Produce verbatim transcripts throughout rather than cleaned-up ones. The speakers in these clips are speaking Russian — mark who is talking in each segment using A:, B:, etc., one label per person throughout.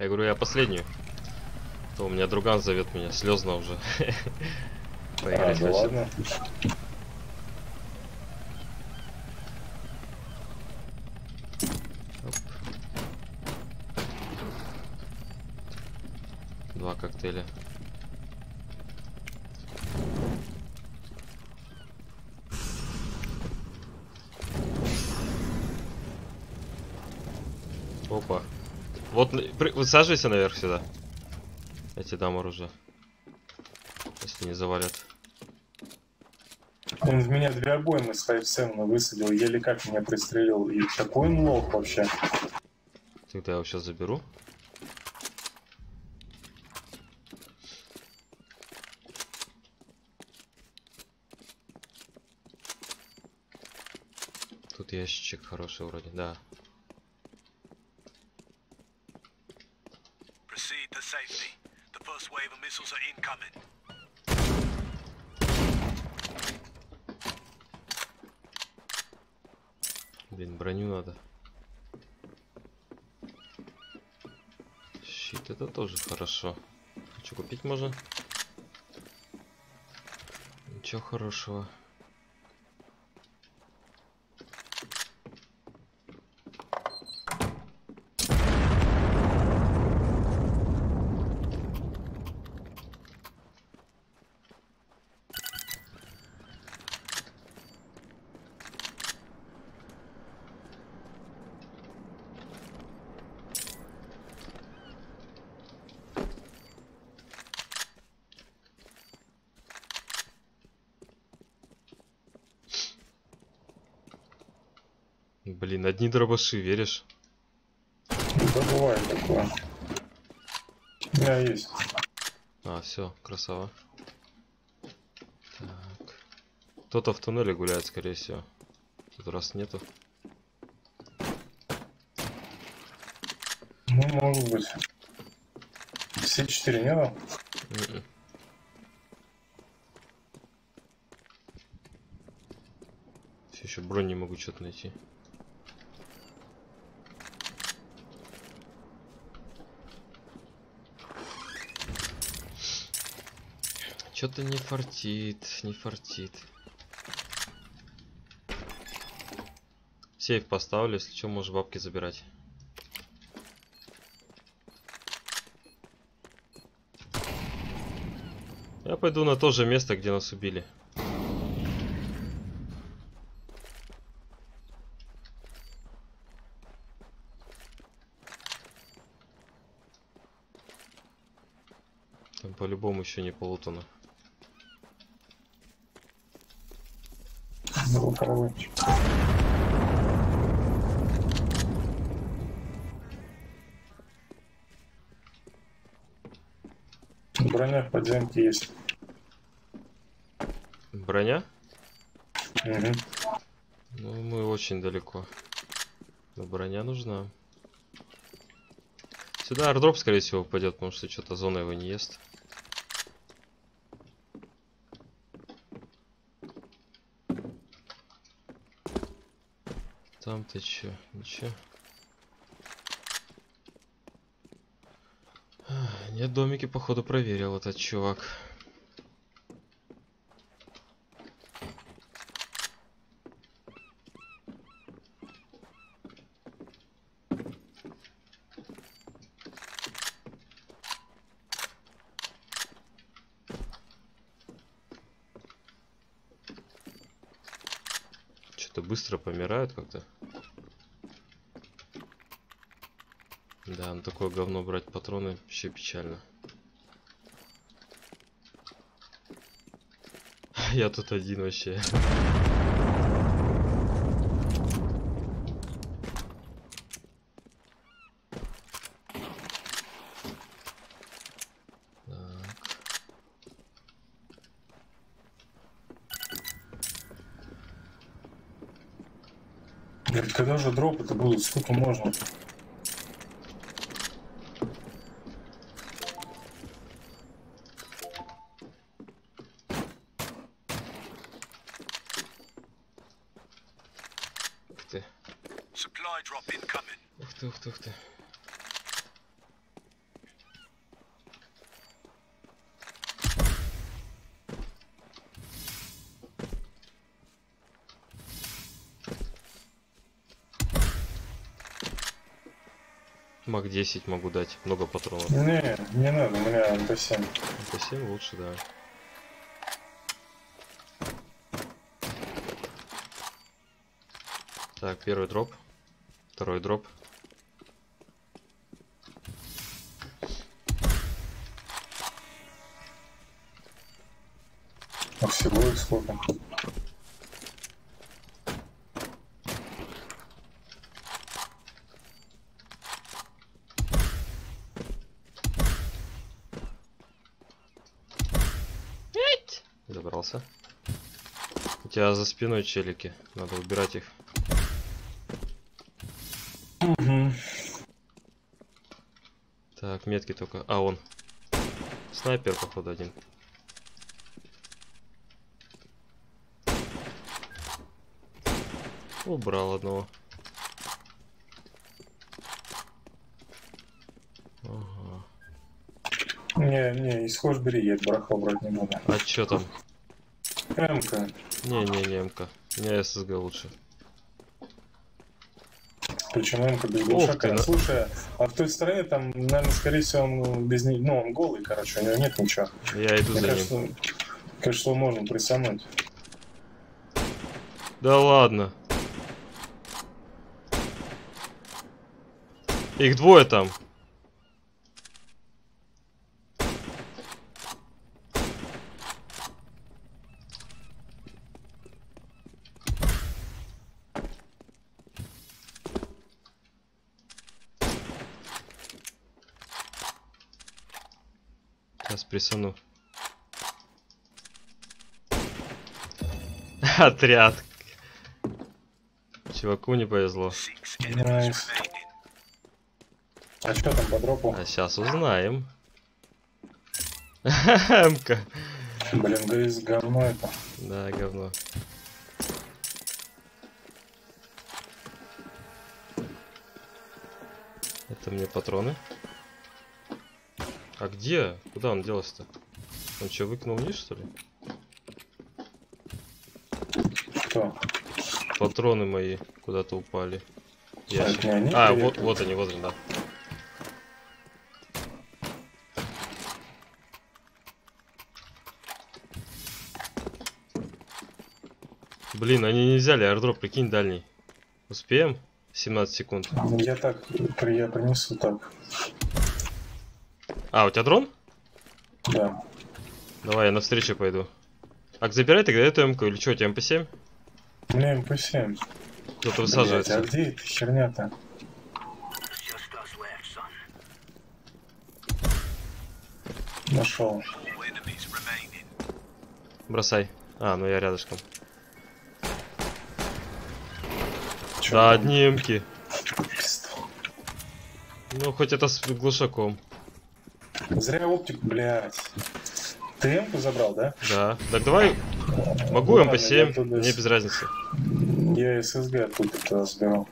A: Я говорю, я последнюю. То у меня друган зовет меня, слезно уже. Поиграть
B: а, да
A: хочет.
B: ладно.
A: Оп. Два коктейля. Опа. Вот, при- высаживайся наверх сюда. Я тебе дам оружие. Если не завалят.
B: Он в меня две обоймы с файв севен высадил, еле как меня пристрелил. И такой он лох вообще.
A: Тогда я его сейчас заберу. Тут ящичек хороший вроде, да.
C: Proceed to safety. The first wave of missiles are incoming.
A: Блин, броню надо. Щит, это тоже хорошо. Что купить можно? Ничего хорошего. Блин, одни дробаши, веришь?
B: Да бывает такое. У меня есть.
A: А, все, красава. Так. Кто-то в туннеле гуляет, скорее всего. Тут раз нету.
B: Ну, может быть. Все четыре нету?
A: Mm-mm. Все еще бронь не могу что-то найти. Что-то не фартит, не фартит. Сейф поставлю, если что, можешь бабки забирать. Я пойду на то же место, где нас убили. Там по-любому еще не полутано.
B: Был коробочек. Броня в подземке есть.
A: Броня?
B: Угу.
A: Ну, мы очень далеко. Но броня нужна. Сюда аирдроп, скорее всего, упадет, потому что что-то зона его не ест. Там ты че? Ничего. Нет, домики, походу, проверил этот чувак. Что-то быстро помирают как-то. Да, на такое говно брать патроны вообще печально. Я тут один вообще.
B: Говорит, когда же дропы-то будут? Сколько можно?
A: Ух ты.
C: Supply drop incoming.
A: Ух ты, ух ты, ух ты. Мак десять могу дать, много патронов.
B: Не, не надо, у меня эм пэ семь.
A: эм пэ семь лучше, да. Так, первый дроп. Второй дроп.
B: А всего их сколько?
A: Забрался. У тебя за спиной челики. Надо убирать их.
B: Угу.
A: Так, метки только. А, он. Снайпер, походу, один. Убрал одного. Ага.
B: Не, не, исхож бери, я барахло брать не буду.
A: А чё там?
B: М-ка.
A: Не-не-не, МК. У меня эс эс гэ лучше.
B: Причем М-ка без
A: Ух
B: глушака.
A: ты, на-
B: Слушай, а в той стороне там, наверное, скорее всего, он без не... ну, он голый, короче, у него нет ничего.
A: Я иду
B: Мне
A: за
B: кажется,
A: ним.
B: кажется, его можно присануть.
A: Да ладно. Их двое там. Сейчас присану. Отряд. Чуваку не повезло.
C: Six enemies
B: Nice.
C: remaining.
B: А что там по дропу?
A: А сейчас узнаем. МК.
B: Блин, ГС говно это.
A: Да, говно. Это мне патроны. А где? Куда он делся-то? Он что, выкинул вниз, что ли?
B: Что?
A: Патроны мои куда-то упали.
B: А, это не они
A: А,
B: приехали?
A: вот, вот они, вот они, да. Блин, они не взяли аирдроп, прикинь, дальний. Успеем? семнадцать секунд.
B: Я так, при- я принесу так.
A: А, у тебя дрон?
B: Да.
A: Давай, я навстречу пойду. Ак, забирай тогда эту МК, или что, у тебя эм пэ семь?
B: У меня эм пэ семь.
A: Кто-то
B: Блядь, а
A: высаживается.
B: где эта херня-то?
C: Just us left, son.
B: Нашел.
C: All enemies remaining.
A: Бросай. А, ну я рядышком.
B: Чё
A: Да,
B: там?
A: одни эмки.
B: Пистол.
A: Ну, хоть это с глушаком.
B: Зря оптик, блядь. Ты эмку забрал, да?
A: Да. Так давай. Могу
B: Ладно,
A: эм пэ семь,
B: я туда
A: мне
B: с-
A: без разницы.
B: Я эс эс гэ оттуда забирал.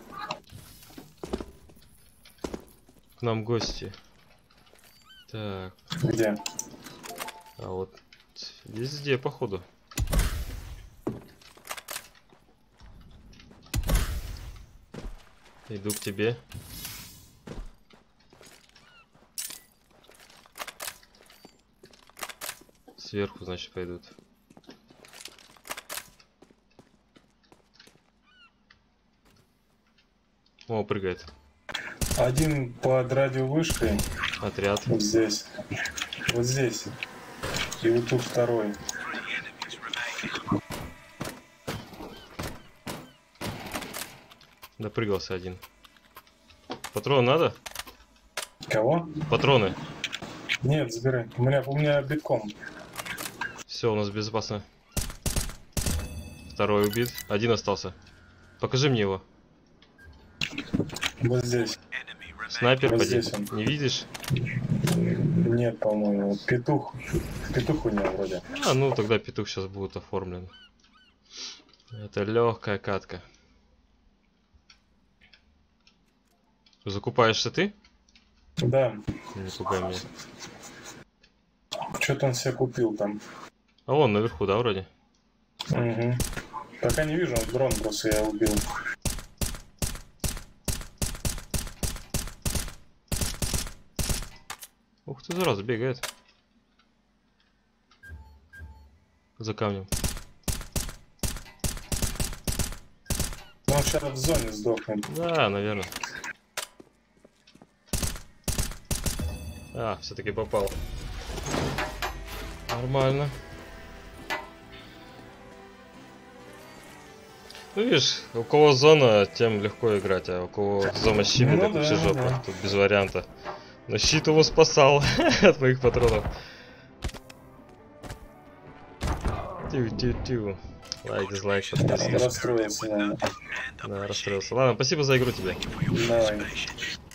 A: К нам гости. Так.
B: Где?
A: А вот везде, походу. Иду к тебе. Сверху, значит, пойдут. О, прыгает.
B: Один под радиовышкой.
A: Отряд.
B: Вот здесь. Вот здесь. И вот тут второй.
C: Three enemies remaining.
A: Допрыгался один. Патрон надо?
B: Кого?
A: Патроны.
B: Нет, забирай. У меня, у меня битком.
A: Все, у нас безопасно. Второй убит. Один остался. Покажи мне его.
B: Вот здесь.
C: Enemy remaining.
A: Снайпер,
B: Вот
A: поди.
B: здесь он.
A: Не видишь?
B: Нет, по-моему. Петух. Петух у него вроде.
A: А, ну тогда петух сейчас будет оформлен. Это легкая катка. Закупаешься ты?
B: Да.
A: Не пугай меня.
B: Что-то он себе купил там.
A: А вон наверху, да, вроде?
B: Угу. Пока не вижу, он дрон просто я убил.
A: Ух ты, зараза, бегает. За камнем.
B: Ну, он сейчас в зоне сдохнет.
A: Да, наверное. А, все-таки попал. Нормально. Ну видишь, у кого зона, тем легко играть, а у кого зона щит,
B: Ну
A: это
B: да,
A: вообще жопа.
B: да.
A: Тут без варианта. Но щит его спасал от моих патронов. Тю-тю-тю. Лайк, дизлайк,
B: Он
A: подписка.
B: расстроился, наверное.
A: Да, расстроился. Ладно, спасибо за игру тебе.
B: Давай.